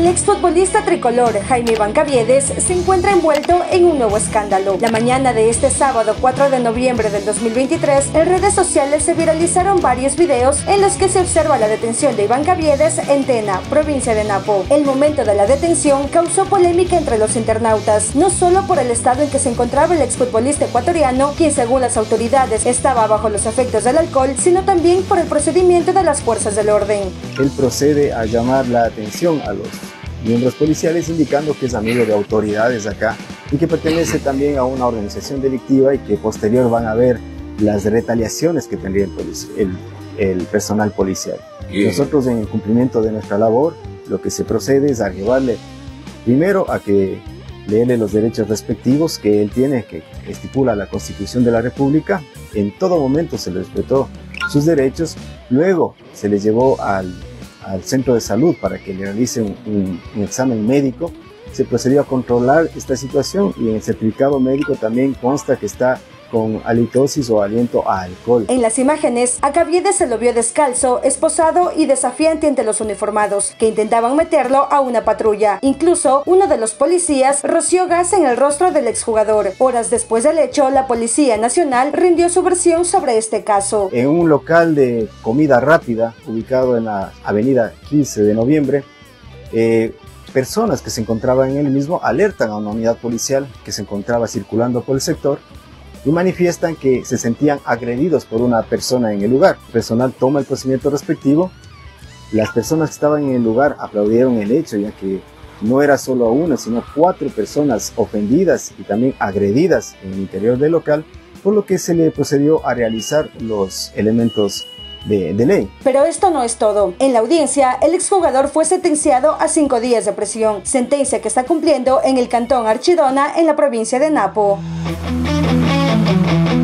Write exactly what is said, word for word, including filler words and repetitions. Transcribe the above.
El exfutbolista tricolor Jaime Iván Caviedes se encuentra envuelto en un nuevo escándalo. La mañana de este sábado cuatro de noviembre del dos mil veintitrés, en redes sociales se viralizaron varios videos en los que se observa la detención de Iván Caviedes en Tena, provincia de Napo. El momento de la detención causó polémica entre los internautas, no solo por el estado en que se encontraba el exfutbolista ecuatoriano, quien según las autoridades estaba bajo los efectos del alcohol, sino también por el procedimiento de las fuerzas del orden. Él procede a llamar la atención a los miembros policiales indicando que es amigo de autoridades acá y que pertenece también a una organización delictiva y que posterior van a ver las retaliaciones que tendría el, el, el personal policial. Bien. Nosotros en el cumplimiento de nuestra labor lo que se procede es a llevarle primero a que leerle los derechos respectivos que él tiene, que estipula la Constitución de la República. En todo momento se le respetó sus derechos. Luego se le llevó al al centro de salud para que le realice un, un, un examen médico. Se procedió a controlar esta situación y en el certificado médico también consta que está con halitosis o aliento a alcohol. En las imágenes, a Caviedes se lo vio descalzo, esposado y desafiante ante los uniformados, que intentaban meterlo a una patrulla. Incluso, uno de los policías roció gas en el rostro del exjugador. Horas después del hecho, la Policía Nacional rindió su versión sobre este caso. En un local de comida rápida, ubicado en la avenida quince de noviembre, eh, personas que se encontraban en el mismo alertan a una unidad policial que se encontraba circulando por el sector y manifiestan que se sentían agredidos por una persona en el lugar. El personal toma el procedimiento respectivo. Las personas que estaban en el lugar aplaudieron el hecho, ya que no era solo una, sino cuatro personas ofendidas y también agredidas en el interior del local, por lo que se le procedió a realizar los elementos de, de ley. Pero esto no es todo. En la audiencia, el exjugador fue sentenciado a cinco días de prisión, sentencia que está cumpliendo en el cantón Archidona, en la provincia de Napo. Thank you.